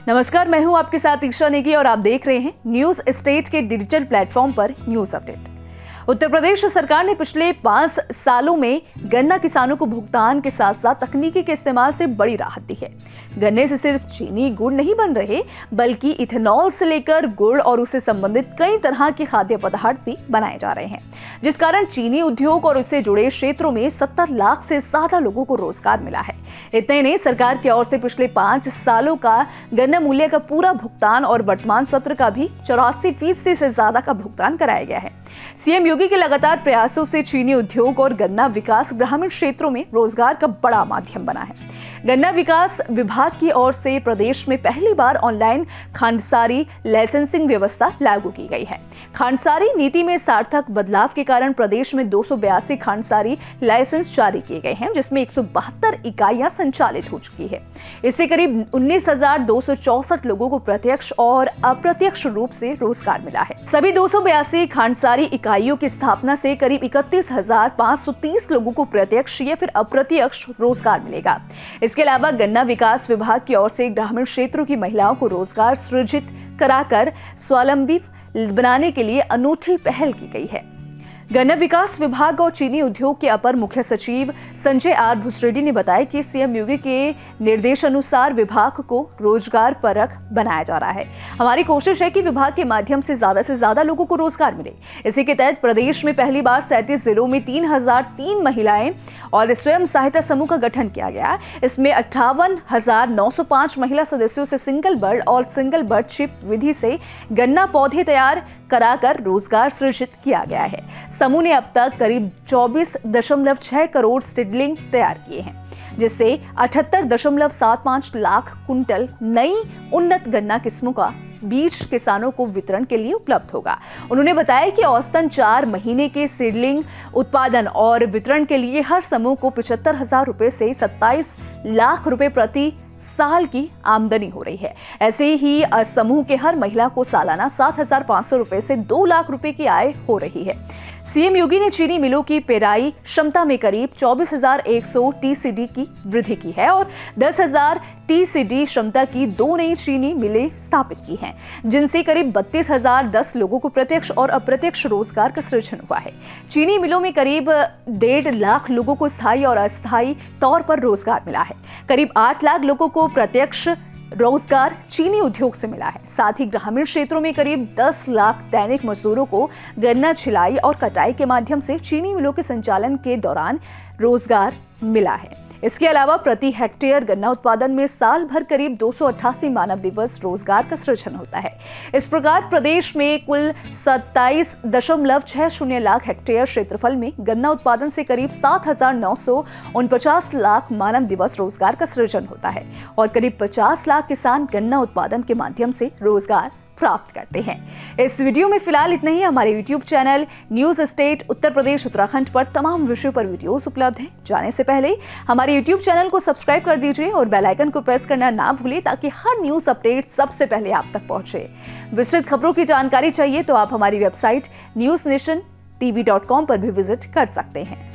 नमस्कार, मैं हूं आपके साथ ईशा नेगी और आप देख रहे हैं न्यूज स्टेट के डिजिटल प्लेटफॉर्म पर न्यूज अपडेट। उत्तर प्रदेश सरकार ने पिछले 5 सालों में गन्ना किसानों को भुगतान के साथ साथ तकनीकी के इस्तेमाल से बड़ी राहत दी है। गन्ने से सिर्फ चीनी गुड़ नहीं बन रहे, बल्कि इथेनॉल से लेकर गुड़ और उससे संबंधित कई तरह के खाद्य पदार्थ भी बनाए जा रहे हैं, जिस कारण चीनी उद्योग और उससे जुड़े क्षेत्रों में 70 लाख से ज्यादा लोगों को रोजगार मिला है। इतने नहीं, सरकार की ओर से पिछले 5 सालों का गन्ना मूल्य का पूरा भुगतान और वर्तमान सत्र का भी 84% से ज्यादा का भुगतान कराया गया है। सीएम योगी के लगातार प्रयासों से चीनी उद्योग और गन्ना विकास ग्रामीण क्षेत्रों में रोजगार का बड़ा माध्यम बना है। गन्ना विकास विभाग की ओर से प्रदेश में पहली बार ऑनलाइन खांडसारी लाइसेंसिंग व्यवस्था लागू की गई है। खांडसारी नीति में सार्थक बदलाव के कारण प्रदेश में 282 खांडसारी लाइसेंस जारी किए गए हैं, जिसमें 172 इकाइयां संचालित हो चुकी है। इससे करीब 19,264 लोगों को प्रत्यक्ष और अप्रत्यक्ष रूप से रोजगार मिला है। सभी 282 खांडसारी इकाइयों की स्थापना से करीब 31,530 लोगों को प्रत्यक्ष या फिर अप्रत्यक्ष रोजगार मिलेगा। इसके अलावा गन्ना विकास विभाग की ओर से ग्रामीण क्षेत्रों की महिलाओं को रोजगार सृजित कराकर स्वावलंबी बनाने के लिए अनूठी पहल की गई है। गन्ना विकास विभाग और चीनी उद्योग के अपर मुख्य सचिव संजय आर भुसरेड्डी ने बताया कि सीएम योगी के निर्देशानुसार विभाग को रोजगार परक बनाया जा रहा है। हमारी कोशिश है कि विभाग के माध्यम से ज्यादा लोगों को रोजगार मिले। इसी के तहत प्रदेश में पहली बार 37 जिलों में 3003 महिलाएं और स्वयं सहायता समूह का गठन किया गया। इसमें 58,905 महिला सदस्यों से सिंगल बर्ड और सिंगल बर्डशिप विधि से गन्ना पौधे तैयार कराकर रोजगार सृजित किया गया है। समूह ने अब तक करीब 24.6 करोड़ सीडलिंग तैयार किए हैं, जिससे 78.75 लाख कुंटल नई उन्नत गन्ना किस्मों का बीज किसानों को वितरण के लिए उपलब्ध होगा। उन्होंने बताया कि औसतन 4 महीने के सीडलिंग उत्पादन और वितरण के लिए हर समूह को 75,000 रुपए से 27 लाख रुपए प्रति साल की आमदनी हो रही है। ऐसे ही समूह के हर महिला को सालाना 7,500 रुपए से 2 लाख रुपए की आय हो रही है। सीएम योगी ने चीनी मिलों की पेराई क्षमता में करीब 24,100 टीसीडी की वृद्धि की है और 10,000 टीसीडी क्षमता की 2 नई चीनी मिलें स्थापित की हैं, जिनसे करीब 32,010 लोगों को प्रत्यक्ष और अप्रत्यक्ष रोजगार का सृजन हुआ है। चीनी मिलों में करीब 1.5 लाख लोगों को स्थायी और अस्थायी तौर पर रोजगार मिला है। करीब 8 लाख लोगों को प्रत्यक्ष रोजगार चीनी उद्योग से मिला है। साथ ही ग्रामीण क्षेत्रों में करीब 10 लाख दैनिक मजदूरों को गन्ना छिलाई और कटाई के माध्यम से चीनी मिलों के संचालन के दौरान रोजगार मिला है। इसके अलावा प्रति हेक्टेयर गन्ना उत्पादन में साल भर करीब 288 मानव दिवस रोजगार का सृजन होता है। इस प्रकार प्रदेश में कुल 27.60 लाख हेक्टेयर क्षेत्रफल में गन्ना उत्पादन से करीब 7,949 लाख मानव दिवस रोजगार का सृजन होता है और करीब 50 लाख किसान गन्ना उत्पादन के माध्यम से रोजगार प्राप्त करते हैं। इस वीडियो में फिलहाल इतना ही। हमारे YouTube channel News State Uttar Pradesh Uttarakhand पर तमाम विषयों पर वीडियोस उपलब्ध हैं। जाने से पहले हमारे यूट्यूब चैनल को सब्सक्राइब कर दीजिए और बेल आइकन को प्रेस करना ना भूलें, ताकि हर न्यूज अपडेट सबसे पहले आप तक पहुंचे। विस्तृत खबरों की जानकारी चाहिए तो आप हमारी वेबसाइट newsnationtv.com पर भी विजिट कर सकते हैं।